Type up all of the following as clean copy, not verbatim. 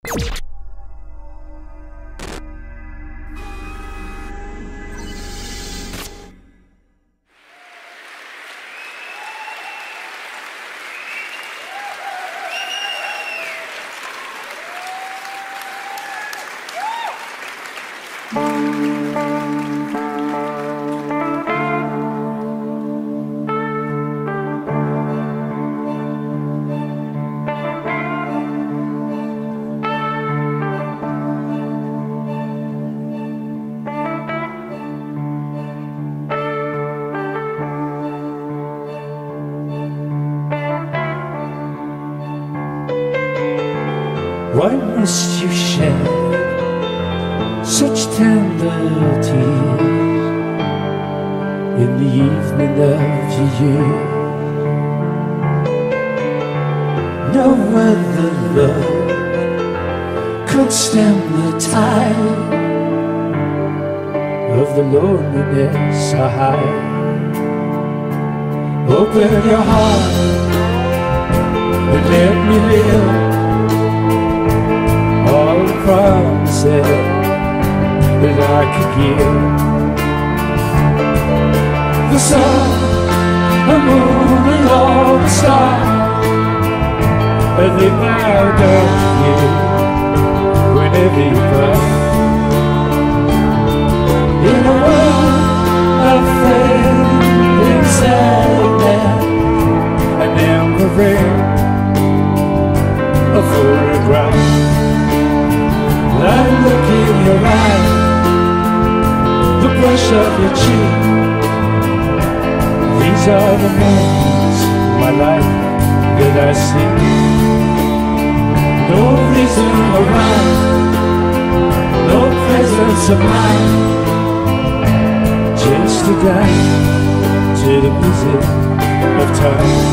Why must you shed such tender tears in the evening of your year? No other love could stem the tide of the loneliness I hide. Open your heart and let me live all the promises that I could give. The sun, the moon, and all the stars, and they bow down to you whenever you cry. In a world of fading sadness, an emperor, a photograph. I look in your eyes, the brush of your cheek. These are the moments of my life that I see. No reason around, no presence of mind, just a dance to the music of time.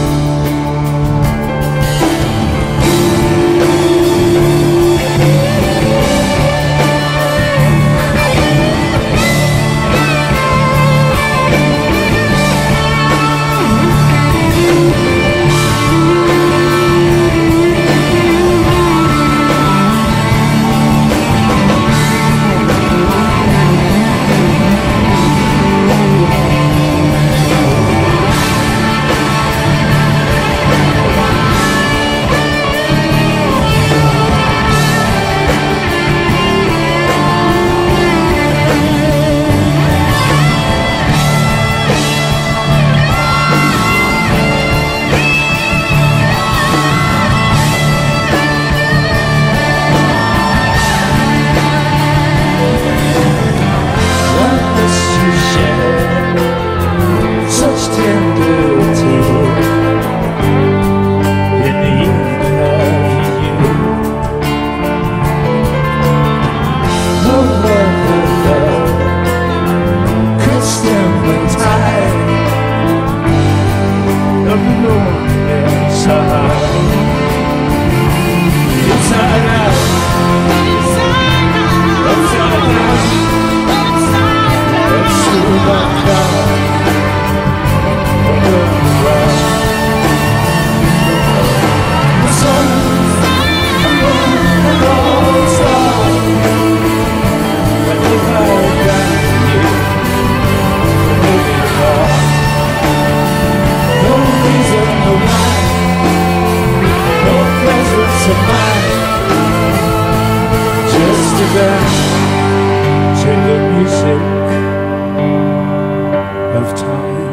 To the music of time.